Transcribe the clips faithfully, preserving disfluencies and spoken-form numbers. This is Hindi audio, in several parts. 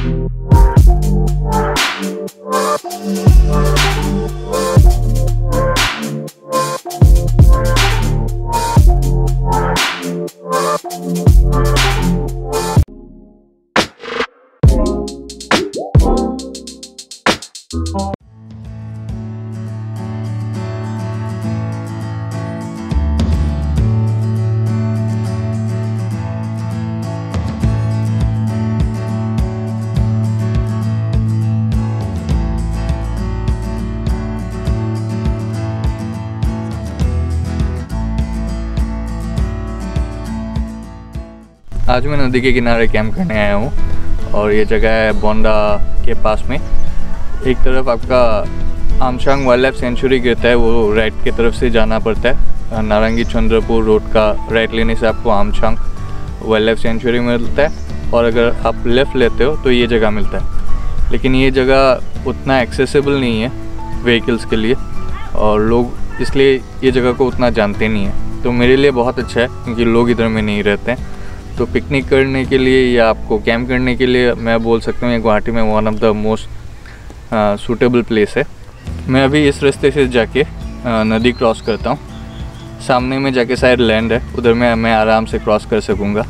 आज मैं नदी के किनारे कैंप करने आया हूँ और ये जगह है बोंडा के पास में। एक तरफ आपका आमचांग वाइल्ड लाइफ सेंचुरी गिरता है, वो राइट की तरफ से जाना पड़ता है। नारंगी चंद्रपुर रोड का राइट लेने से आपको आमचांग वाइल्ड लाइफ सेंचुरी मिलता है, और अगर आप लेफ़्ट लेते हो तो ये जगह मिलता है। लेकिन ये जगह उतना एक्सेसिबल नहीं है व्हीकल्स के लिए, और लोग इसलिए ये जगह को उतना जानते नहीं हैं। तो मेरे लिए बहुत अच्छा है क्योंकि लोग इधर में नहीं रहते हैं। तो पिकनिक करने के लिए या आपको कैंप करने के लिए मैं बोल सकता हूँ ये गुवाहाटी में one of the most suitable place है। मैं अभी इस रास्ते से जाके uh, नदी क्रॉस करता हूँ। सामने में जाके शायद लैंड है, उधर में मैं आराम से क्रॉस कर सकूँगा।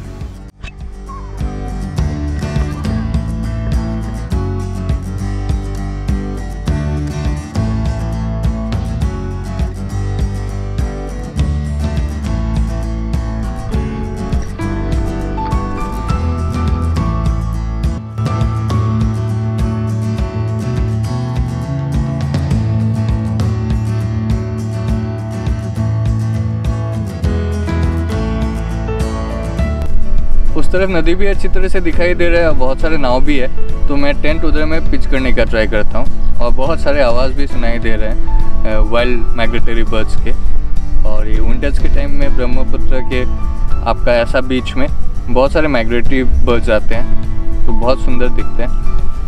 उस तरफ नदी भी अच्छी तरह से दिखाई दे रहा है, बहुत सारे नाव भी है। तो मैं टेंट उधर में पिच करने का ट्राई करता हूँ, और बहुत सारे आवाज़ भी सुनाई दे रहे हैं वाइल्ड माइग्रेटरी बर्ड्स के। और ये विंटर्स के टाइम में ब्रह्मपुत्र के आपका ऐसा बीच में बहुत सारे माइग्रेटरी बर्ड्स आते हैं, तो बहुत सुंदर दिखते हैं।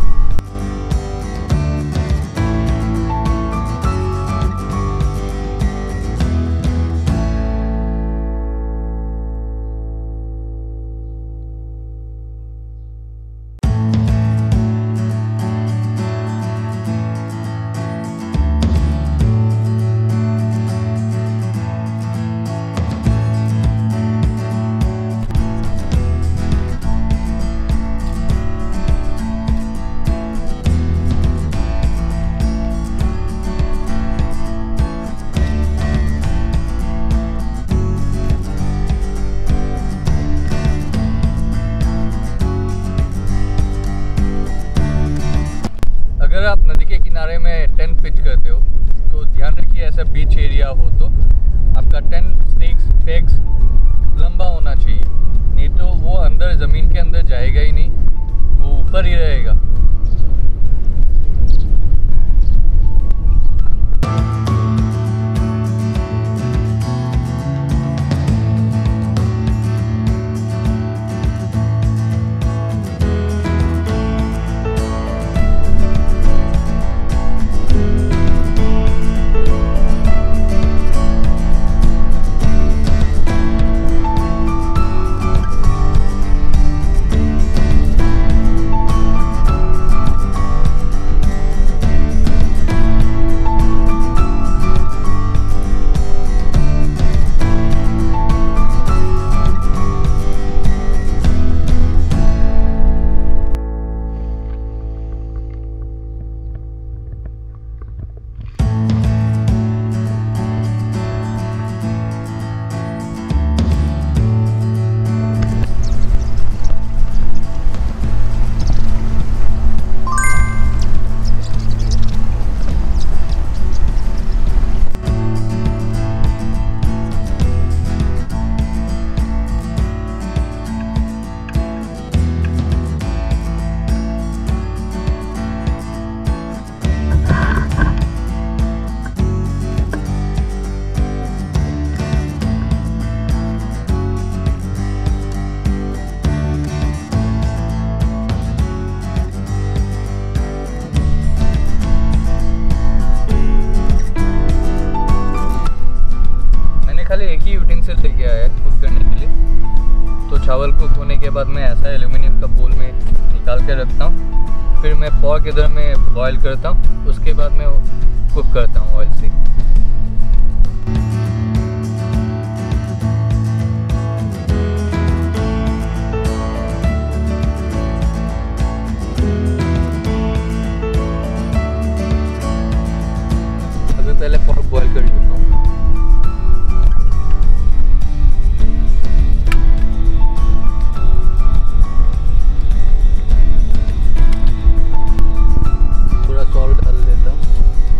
अगर आप नदी के किनारे में टेंट पिच करते हो तो ध्यान रखिए ऐसा बीच एरिया हो तो आपका टेंट स्टेक्स पेग्स लंबा होना चाहिए, नहीं तो वो अंदर ज़मीन के अंदर जाएगा ही नहीं, वो ऊपर ही रहेगा। के रखता हूँ। फिर मैं पॉर्क इधर में बॉईल करता हूँ, उसके बाद मैं कुक करता हूँ ऑयल से। अभी पहले पॉर्क बॉईल कर लेता हूँ। थोड़ा सॉल्ट डाल देता हूँ।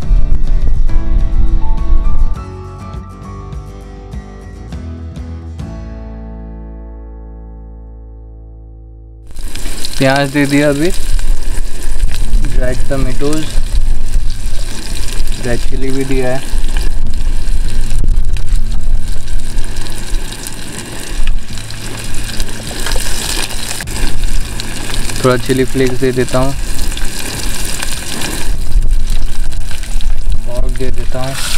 प्याज दे दिया, अभी ड्राइड टमेटोज, रेड चिली भी दिया है। थोड़ा चिली फ्लेक्स दे देता हूँ और दे देता हूँ।